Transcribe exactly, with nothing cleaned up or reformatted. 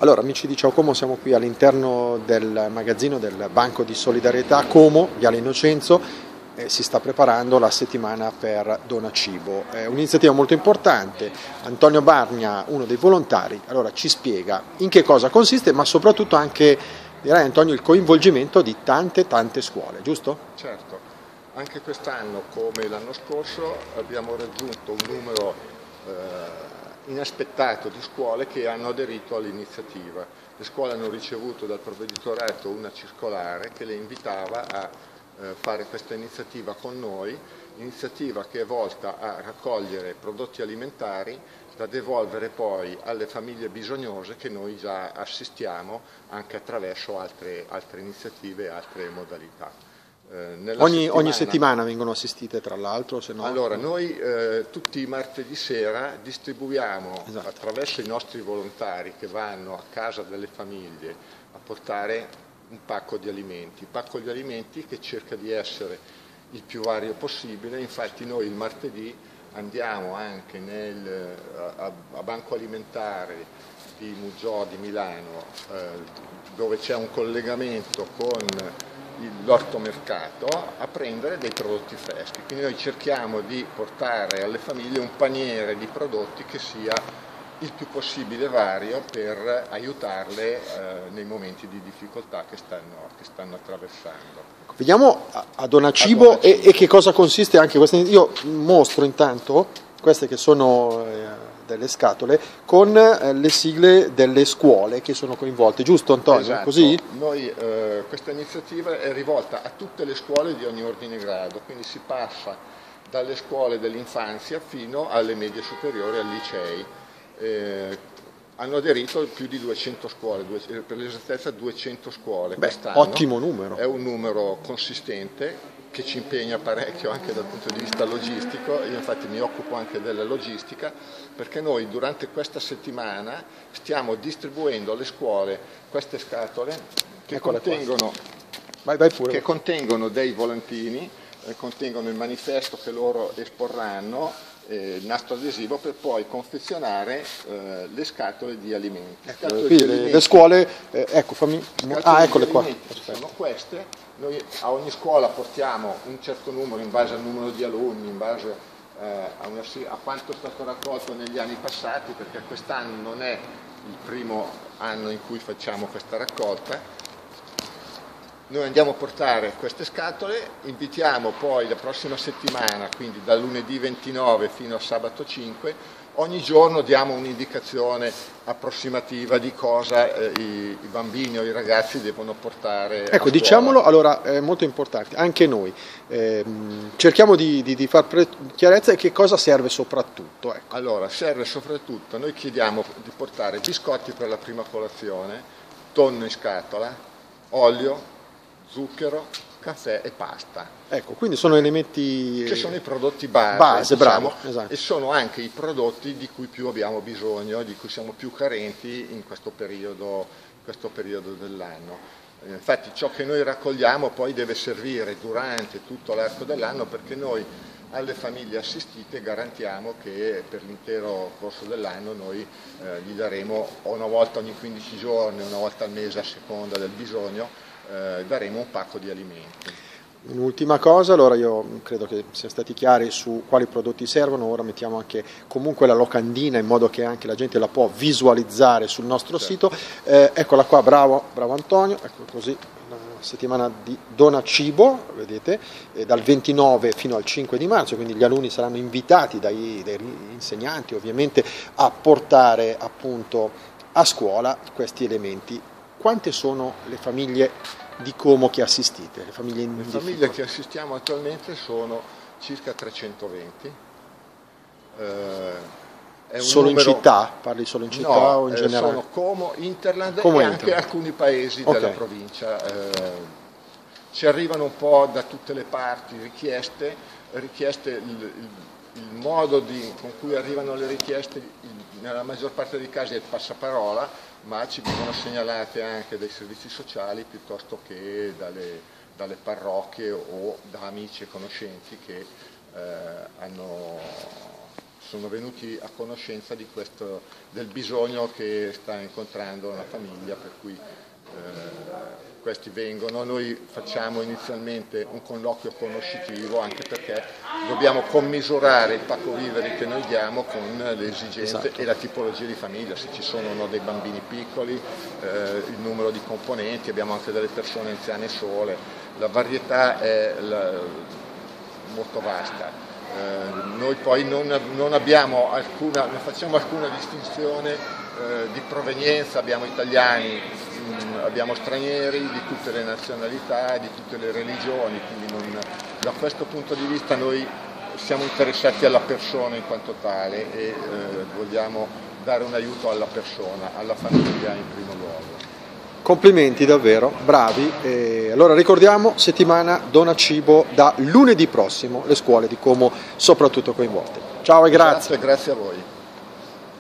Allora, amici di Ciao Como, siamo qui all'interno del magazzino del Banco di Solidarietà Como, Viale Innocenzo, e si sta preparando la settimana per Dona Cibo. È un'iniziativa molto importante. Antonio Bargna, uno dei volontari, allora ci spiega in che cosa consiste, ma soprattutto anche, direi Antonio, il coinvolgimento di tante tante scuole, giusto? Certo, anche quest'anno come l'anno scorso abbiamo raggiunto un numero eh, inaspettato di scuole che hanno aderito all'iniziativa. Le scuole hanno ricevuto dal provveditorato una circolare che le invitava a eh, fare questa iniziativa con noi, iniziativa che è volta a raccogliere prodotti alimentari da devolvere poi alle famiglie bisognose che noi già assistiamo anche attraverso altre, altre iniziative e altre modalità. Eh, ogni, settimana, ogni settimana vengono assistite, tra l'altro? Se no... Allora, noi eh, tutti i martedì sera distribuiamo esatto. attraverso i nostri volontari che vanno a casa delle famiglie a portare un pacco di alimenti, pacco di alimenti che cerca di essere il più vario possibile. Infatti noi il martedì andiamo anche nel, a, a Banco Alimentare di Mugiò di Milano, eh, dove c'è un collegamento con l'ortomercato, a prendere dei prodotti freschi. Quindi noi cerchiamo di portare alle famiglie un paniere di prodotti che sia il più possibile vario per aiutarle eh, nei momenti di difficoltà che stanno, che stanno attraversando. Vediamo a Dona Cibo e, e che cosa consiste anche questa. Io mostro intanto queste che sono eh, delle scatole con eh, le sigle delle scuole che sono coinvolte, giusto Antonio? Esatto. Così? Noi, eh, questa iniziativa è rivolta a tutte le scuole di ogni ordine e grado, quindi si passa dalle scuole dell'infanzia fino alle medie superiori, ai licei. Eh, hanno aderito più di duecento scuole, per l'esattezza duecento scuole. Beh, quest'anno. Ottimo numero. È un numero consistente che ci impegna parecchio anche dal punto di vista logistico. Io infatti mi occupo anche della logistica, perché noi durante questa settimana stiamo distribuendo alle scuole queste scatole che, contengono, vai, vai pure. che contengono dei volantini, eh, contengono il manifesto che loro esporranno, Eh, il nastro adesivo, per poi confezionare eh, le scatole di alimenti. Ecco, scatole qui di le, alimenti, le scuole, eh, ecco, fammi... Ah, eccole qua. Sono queste. Noi a ogni scuola portiamo un certo numero in base al numero di alunni, in base eh, a, una, a quanto è stato raccolto negli anni passati, perché quest'anno non è il primo anno in cui facciamo questa raccolta. Noi andiamo a portare queste scatole, invitiamo poi la prossima settimana, quindi dal lunedì ventinove fino a sabato cinque, ogni giorno diamo un'indicazione approssimativa di cosa eh, i, i bambini o i ragazzi devono portare. Ecco, diciamolo, allora è molto importante, anche noi ehm, cerchiamo di, di, di far chiarezza e che cosa serve soprattutto. Ecco. Allora, serve soprattutto, noi chiediamo di portare biscotti per la prima colazione, tonno in scatola, olio, zucchero, caffè e pasta. Ecco, quindi sono elementi... Che sono i prodotti base, base diciamo, bravo, esatto. E sono anche i prodotti di cui più abbiamo bisogno, di cui siamo più carenti in questo periodo, questo periodo dell'anno. Infatti ciò che noi raccogliamo poi deve servire durante tutto l'arco dell'anno, perché noi alle famiglie assistite garantiamo che per l'intero corso dell'anno noi eh, gli daremo una volta ogni quindici giorni, una volta al mese a seconda del bisogno, Eh, daremo un pacco di alimenti. Un'ultima cosa, allora io credo che siamo stati chiari su quali prodotti servono, ora mettiamo anche comunque la locandina in modo che anche la gente la può visualizzare sul nostro certo. sito, eh, eccola qua, bravo, bravo Antonio, ecco così, la settimana di Dona Cibo, vedete, eh, dal ventinove fino al cinque di marzo, quindi gli alunni saranno invitati dai, dai insegnanti ovviamente a portare appunto a scuola questi elementi. Quante sono le famiglie di Como che assistite? Le famiglie, in le famiglie che assistiamo attualmente sono circa trecentoventi. Eh, è un solo numero... in città? Parli solo in città no, o in eh, generale? Sono Como, Interland Como e Interland. anche alcuni paesi okay. della provincia. Eh, ci arrivano un po' da tutte le parti richieste, richieste il, il, il modo di, con cui arrivano le richieste il, nella maggior parte dei casi è il passaparola, ma ci vengono segnalate anche dai servizi sociali piuttosto che dalle, dalle parrocchie o da amici e conoscenti che eh, hanno sono venuti a conoscenza di questo, del bisogno che sta incontrando una famiglia, per cui eh, questi vengono. Noi facciamo inizialmente un colloquio conoscitivo, anche perché dobbiamo commisurare il pacco viveri che noi diamo con le esigenze esatto. e la tipologia di famiglia, se ci sono no, dei bambini piccoli, eh, il numero di componenti, abbiamo anche delle persone anziane sole, la varietà è la, molto vasta. Eh, noi poi non, non abbiamo alcuna, non facciamo alcuna distinzione eh, di provenienza, abbiamo italiani, mh, abbiamo stranieri di tutte le nazionalità, di tutte le religioni, quindi non, da questo punto di vista noi siamo interessati alla persona in quanto tale e eh, vogliamo dare un aiuto alla persona, alla famiglia in primo luogo. Complimenti davvero, bravi. E allora ricordiamo, settimana Dona Cibo da lunedì prossimo, le scuole di Como soprattutto coinvolte. Ciao e grazie. Grazie, grazie a voi.